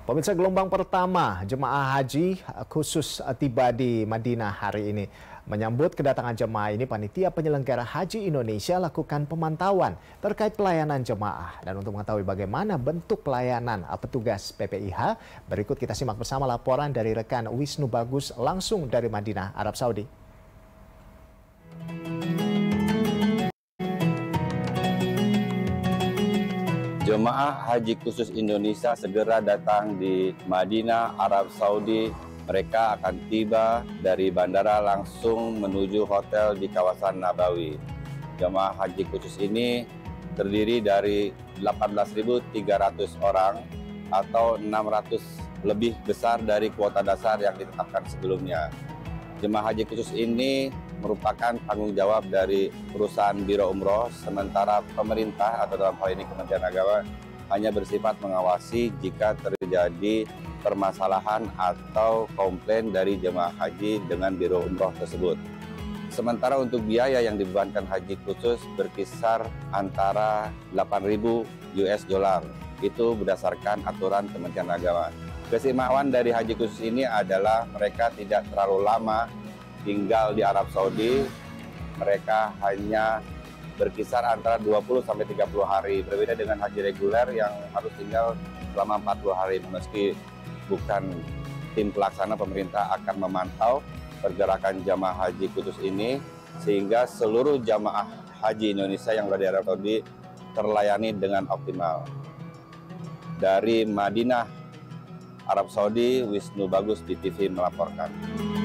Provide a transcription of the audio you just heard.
Pemirsa, gelombang pertama jemaah haji khusus tiba di Madinah hari ini. Menyambut kedatangan jemaah ini, panitia penyelenggara haji Indonesia lakukan pemantauan terkait pelayanan jemaah. Dan untuk mengetahui bagaimana bentuk pelayanan petugas PPIH, berikut kita simak bersama laporan dari rekan Wisnu Bagus langsung dari Madinah, Arab Saudi. Jemaah Haji Khusus Indonesia segera datang di Madinah, Arab Saudi. Mereka akan tiba dari bandara langsung menuju hotel di kawasan Nabawi. Jemaah Haji Khusus ini terdiri dari 18.300 orang atau 600 lebih besar dari kuota dasar yang ditetapkan sebelumnya. Jemaah Haji Khusus ini merupakan tanggung jawab dari perusahaan Biro Umroh, sementara pemerintah atau dalam hal ini Kementerian Agama hanya bersifat mengawasi jika terjadi permasalahan atau komplain dari jemaah haji dengan Biro Umroh tersebut. Sementara untuk biaya yang dibebankan haji khusus berkisar antara 8.000 US dollar, itu berdasarkan aturan Kementerian Agama. Keistimewaan dari haji khusus ini adalah mereka tidak terlalu lama tinggal di Arab Saudi. Mereka hanya berkisar antara 20 sampai 30 hari. Berbeda dengan haji reguler yang harus tinggal selama 40 hari. Meski bukan tim pelaksana, pemerintah akan memantau pergerakan jamaah haji khusus ini sehingga seluruh jamaah haji Indonesia yang berada di Arab Saudi terlayani dengan optimal. Dari Madinah, Arab Saudi, Wisnu Bagus di TV melaporkan.